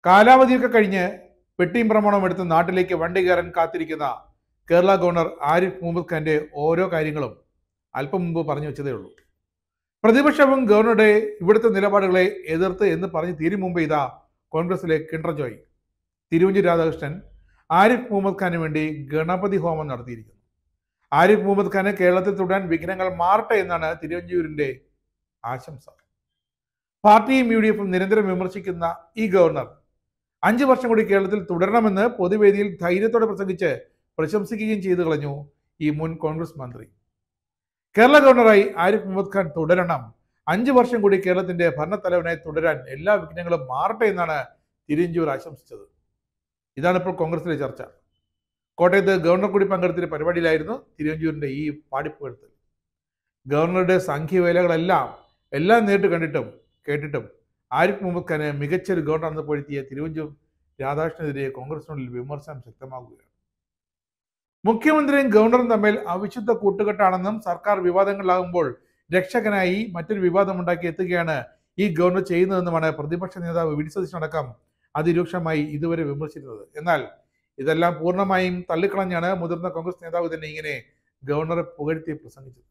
കാലാവധിയൊക്കെ കഴിഞ്ഞ് പെട്ടിയും പ്രമാണവും എടുത്ത് നാട്ടിലേക്ക് വണ്ടി കയറാൻ കാത്തിരിക്കുന്ന കേരള ഗവർണർ ആരിഫ് മുഹമ്മദ് ഖാന്റെ ഓരോ കാര്യങ്ങളും അല്പം മുമ്പ് പറഞ്ഞു വെച്ചതേ ഉള്ളൂ. പ്രതിപക്ഷവും ഗവർണറുടെ ഇവിടുത്തെ നിലപാടുകളെ എതിർത്ത് എന്ന് പറഞ്ഞ് തീരും മുമ്പ് ഇതാ കോൺഗ്രസിലെ കിണ്ടർ ജോയ് തിരുവഞ്ചൂർ രാധാകൃഷ്ണൻ ആരിഫ് മുഹമ്മദ് ഖാന് വേണ്ടി ഗണപതി ഹോമം നടത്തിയിരിക്കുന്നു. ആരിഫ് മുഹമ്മദ് ഖാന് കേരളത്തിൽ തുടരാൻ വിഘ്നങ്ങൾ മാറട്ടെ എന്നാണ് തിരുവഞ്ചൂരിന്റെ ആശംസ. പാർട്ടിയും UDF നിരന്തരം വിമർശിക്കുന്ന ഈ ഗവർണർ 5 വർഷം കൂടി കേരളത്തിൽ തുടരണമെന്ന് പൊതുവേദിയിൽ ധൈര്യത്തോടെ പ്രസംഗിച്ച് പ്രശംസിക്കുകയും ചെയ്തു കളഞ്ഞു ഈ മുൻ കോൺഗ്രസ് മന്ത്രി. കേരള ഗവർണറായി ആരിഫ് മുഹമ്മദ് ഖാൻ തുടരണം, 5 വർഷം കൂടി കേരളത്തിന്റെ ഭരണത്തലവനായി തുടരാൻ എല്ലാ വിഘ്നങ്ങളും മാറട്ടെ എന്നാണ് തിരുവഞ്ചൂർ ആശംസിച്ചത്. ഇതാണ് ഇപ്പോൾ കോൺഗ്രസിലെ ചർച്ച. കോട്ടയത്ത് ഗവർണർ കൂടി പങ്കെടുത്ത പരിപാടിയിലായിരുന്നു തിരുവഞ്ചൂരിന്റെ ഈ പാടിപ്പുകഴ്ത്തൽ. ഗവർണറുടെ സംഖ്യവേലകളെല്ലാം നേരിട്ട് കണ്ടിട്ടും കേട്ടിട്ടും ആരിഫ് മുഹമ്മദ് ഖാനെ മികച്ചൊരു ഗവർണർ പൊഴുത്തിയ തിരുവഞ്ചൂർ രാധാകൃഷ്ണനെതിരെ കോൺഗ്രസിനുള്ളിൽ വിമർശനം ശക്തമാകുകയാണ്. മുഖ്യമന്ത്രിയും ഗവർണറും തമ്മിൽ അവിശുദ്ധ കൂട്ടുകെട്ടാണെന്നും സർക്കാർ വിവാദങ്ങളിലാകുമ്പോൾ രക്ഷകനായി മറ്റൊരു വിവാദമുണ്ടാക്കി എത്തുകയാണ് ഈ ഗവർണർ ചെയ്യുന്നതെന്നുമാണ് പ്രതിപക്ഷ നേതാവ് വി ഡി സതീശൻ അടക്കം അതിരൂക്ഷമായി ഇതുവരെ വിമർശിക്കുന്നത്. എന്നാൽ ഇതെല്ലാം പൂർണ്ണമായും തള്ളിക്കളഞ്ഞാണ് മുതിർന്ന കോൺഗ്രസ് നേതാവ് തന്നെ ഇങ്ങനെ ഗവർണറെ പുകഴ്ത്തി പ്രസംഗിച്ചത്.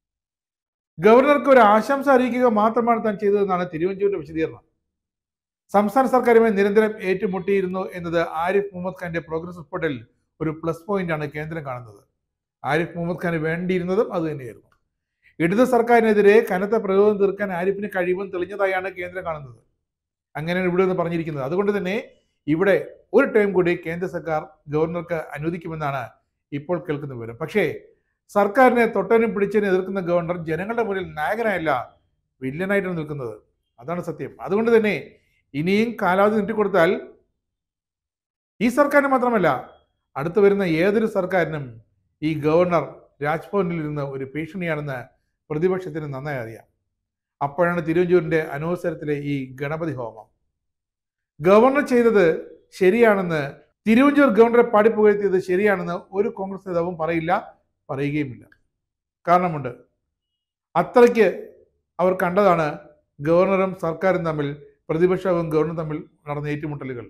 ഗവർണർക്ക് ഒരു ആശംസ അറിയിക്കുക മാത്രമാണ് താൻ ചെയ്തതെന്നാണ് തിരുവഞ്ചൂരിന്റെ വിശദീകരണം. സംസ്ഥാന സർക്കാരുമായി നിരന്തരം ഏറ്റുമുട്ടിയിരുന്നു എന്നത് ആരിഫ് മുഹമ്മദ് ഖാന്റെ പ്രോഗ്രസ് റിപ്പോർട്ടിൽ ഒരു പ്ലസ് പോയിന്റാണ് കേന്ദ്രം കാണുന്നത്. ആരിഫ് മുഹമ്മദ് ഖാന് വേണ്ടിയിരുന്നതും അത് തന്നെയായിരുന്നു. ഇടത് സർക്കാരിനെതിരെ കനത്ത പ്രതിരോധം തീർക്കാൻ ആരിഫിന് കഴിവും തെളിഞ്ഞതായാണ് കേന്ദ്രം കാണുന്നത്. അങ്ങനെയാണ് ഇവിടെ നിന്ന് പറഞ്ഞിരിക്കുന്നത്. അതുകൊണ്ട് തന്നെ ഇവിടെ ഒരു ടൈം കൂടി കേന്ദ്ര സർക്കാർ ഗവർണർക്ക് അനുവദിക്കുമെന്നാണ് ഇപ്പോൾ കേൾക്കുന്ന വിവരം. പക്ഷേ സർക്കാരിനെ തൊട്ടനും പിടിച്ചതിനെ എതിർക്കുന്ന ഗവർണർ ജനങ്ങളുടെ മുന്നിൽ നായകനായല്ല, വില്ലനായിട്ടാണ് നിൽക്കുന്നത്. അതാണ് സത്യം. അതുകൊണ്ട് തന്നെ ഇനിയും കാലാവധി നീട്ടിക്കൊടുത്താൽ ഈ സർക്കാരിന് മാത്രമല്ല അടുത്തു വരുന്ന ഏതൊരു സർക്കാരിനും ഈ ഗവർണർ രാജ്ഭവനിൽ ഇരുന്ന് ഒരു ഭീഷണിയാണെന്ന് പ്രതിപക്ഷത്തിന് നന്നായി അറിയാം. അപ്പോഴാണ് തിരുവഞ്ചൂരിന്റെ അനവസരത്തിലെ ഈ ഗണപതി ഹോമം. ഗവർണർ ചെയ്തത് ശരിയാണെന്ന്, തിരുവഞ്ചൂർ ഗവർണറെ പാടിപ്പുകഴ്ത്തിയത് ശരിയാണെന്ന് ഒരു കോൺഗ്രസ് നേതാവും പറയില്ല, പറയുകയുമില്ല. കാരണമുണ്ട്. അത്രയ്ക്ക് അവർ കണ്ടതാണ് ഗവർണറും സർക്കാരും തമ്മിൽ, പ്രതിപക്ഷവും ഗവർണറും തമ്മിൽ നടന്ന ഏറ്റുമുട്ടലുകൾ.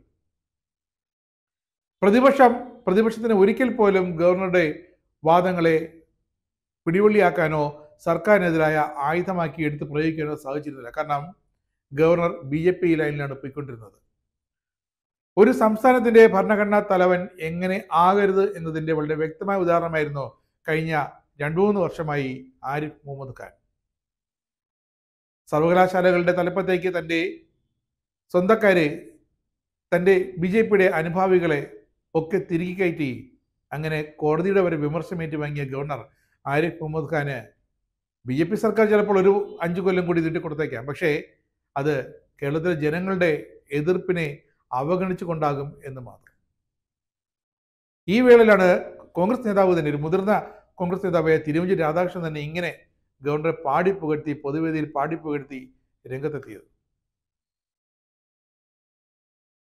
പ്രതിപക്ഷത്തിന് ഒരിക്കൽ പോലും ഗവർണറുടെ വാദങ്ങളെ പിടിവള്ളിയാക്കാനോ സർക്കാരിനെതിരായ ആയുധമാക്കി എടുത്ത് പ്രയോഗിക്കാനോ സാധിച്ചിരുന്നില്ല. കാരണം ഗവർണർ BJP ലൈനിലാണ് പോയിക്കൊണ്ടിരുന്നത്. ഒരു സംസ്ഥാനത്തിന്റെ ഭരണഘടനാ തലവൻ എങ്ങനെ ആകരുത് എന്നതിന്റെ വളരെ വ്യക്തമായ ഉദാഹരണമായിരുന്നു കഴിഞ്ഞ 2-3 വർഷമായി ആരിഫ് മുഹമ്മദ് ഖാൻ. സർവകലാശാലകളുടെ തലപ്പത്തേക്ക് തൻ്റെ സ്വന്തക്കാരെ, തൻ്റെ BJPയുടെ അനുഭാവികളെ ഒക്കെ തിരികെ കയറ്റി അങ്ങനെ കോടതിയുടെ വരെ വിമർശനം ഏറ്റുവാങ്ങിയ ഗവർണർ ആരിഫ് മുഹമ്മദ് ഖാന് BJP സർക്കാർ ചിലപ്പോൾ ഒരു 5 കൊല്ലം കൂടി നീട്ടിക്കൊടുത്തേക്കാം. പക്ഷേ അത് കേരളത്തിലെ ജനങ്ങളുടെ എതിർപ്പിനെ അവഗണിച്ചു കൊണ്ടാകും എന്ന് മാത്രം. ഈ വേളയിലാണ് കോൺഗ്രസ് നേതാവ് തന്നെ, ഒരു മുതിർന്ന കോൺഗ്രസ് നേതാവായ തിരുവഞ്ചൂർ രാധാകൃഷ്ണൻ തന്നെ ഇങ്ങനെ ഗവർണറെ പാടിപ്പുകഴ്ത്തി, പൊതുവേദിയിൽ പാടിപ്പുകഴ്ത്തി രംഗത്തെത്തിയത്.